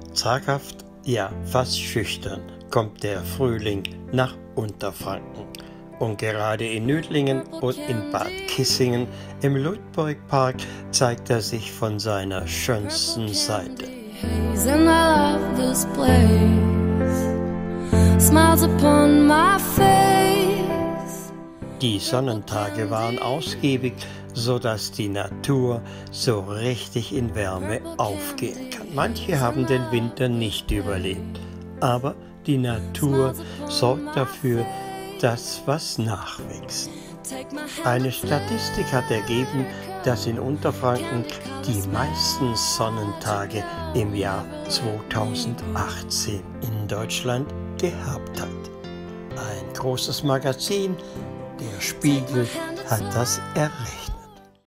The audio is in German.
Zaghaft, ja fast schüchtern, kommt der Frühling nach Unterfranken. Und gerade in Nödlingen und in Bad Kissingen im Luitpoldpark zeigt er sich von seiner schönsten Seite. Die Sonnentage waren ausgiebig, sodass die Natur so richtig in Wärme aufgehen kann. Manche haben den Winter nicht überlebt, aber die Natur sorgt dafür, dass was nachwächst. Eine Statistik hat ergeben, dass in Unterfranken die meisten Sonnentage im Jahr 2018 in Deutschland gehabt hat. Ein großes Magazin, der Spiegel, hat das errechnet.